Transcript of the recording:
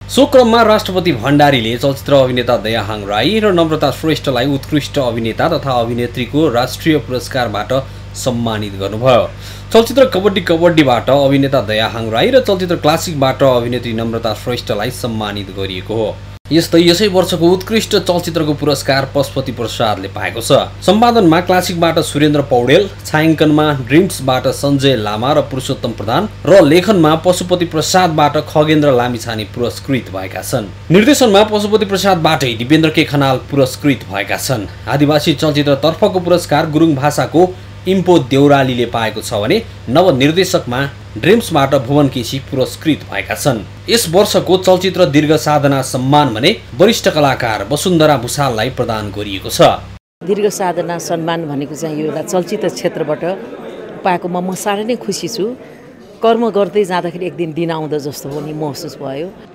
So क्रममा राष्ट्रपति भण्डारीले चलचित्र अभिनेता दयाहाङ राई र नम्रता श्रेष्ठलाई उत्कृष्ट अभिनेता तथा अभिनेत्रीको राष्ट्रिय पुरस्कारबाट सम्मानित गर्नुभयो। चलचित्र कबड्डी कबड्डीबाट अभिनेता दयाहाङ राई र चलचित्र क्लासिकबाट अभिनेत्री नम्रता श्रेष्ठलाई सम्मानित गरिएको हो। यस्तै यसै वर्षको उत्कृष्ट चलचित्रको पुरस्कार पशुपति प्रसादले पाएको छ। सम्पादनमा क्लासिकबाट सुरेन्द्र पौडेल, छायाङ्कनमा ड्रिम्सबाट सञ्जय लामा र पुरुषोत्तम प्रधान र लेखनमा पशुपति प्रसादबाट खगेन्द्र लामिछाने पुरस्कृत भएका छन्। निर्देशनमा पशुपति प्रसादबाटै दिपेन्द्र के खनाल पुरस्कृत भएका छन्। आदिवासी चलचित्रतर्फको पुरस्कार गुरुङ भाषाको इम्पो देउरालीले पाएको छ भने नवनिर्देशकमा ड्रिम्सबाट भुवन केसी पुरस्कृत भएका छन्। यस वर्षको चलचित्र दीर्घ साधना सम्मान भने वरिष्ठ कलाकार वसुन्धरा भुसाललाई प्रदान गरिएको छ। दीर्घ साधना सम्मान भनेको चाहिँ यो एउटा चलचित्र क्षेत्रबाट पाएकोमा म साह्रै नै खुसी छु। कर्म गर्दै जाँदाखेरि एक दिन आउँदो जस्तो पनि महसुस भयो।